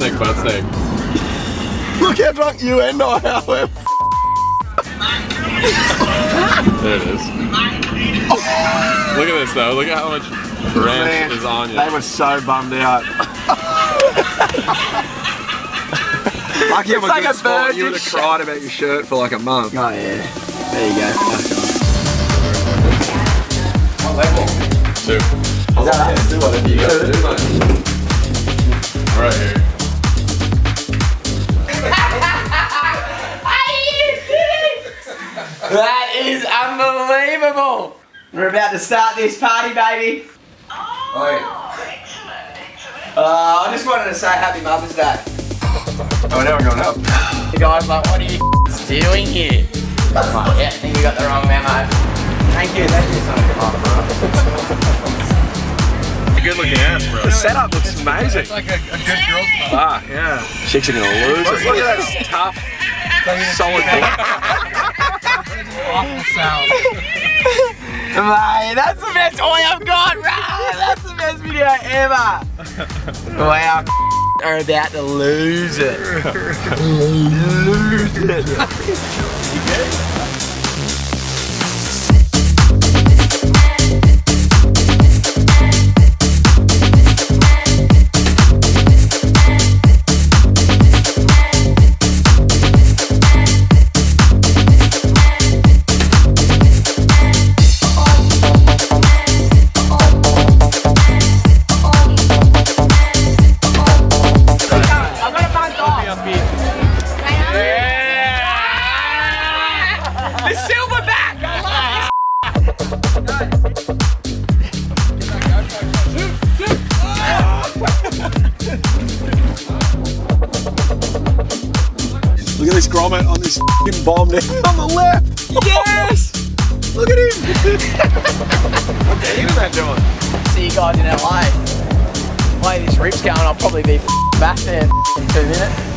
snake, butt snake. Look how drunk you and I are. There it is. Look at this though. Look at how much ranch is on you. They were so bummed out. Lucky I'm a good sport. You would have cried about your shirt for like a month. Oh yeah. There you go. What level? 2. Is that us? Do whatever you gotta do, mate. Right here. That is unbelievable. We're about to start this party, baby. I just wanted to say Happy Mother's Day. Oh, now we're going up. The guy's like, what are you doing here? I'm like, yeah, I think you got the wrong memo. Thank you so much. Good looking ass, bro. The setup looks amazing. It's like a good girl's club. Ah, yeah. Chicks are gonna lose it. Look at that tough, solid thing. Awful sound. Mate, that's the best oil I've got, right? That's the best video ever. Wow, are about to lose it. Lose it. You good? Look at this grommet on this f***ing bomb there on the left. Yes! Look at him. What's the internet doing? See you guys in LA. Way this rip's going, I'll probably be back there in 2 minutes.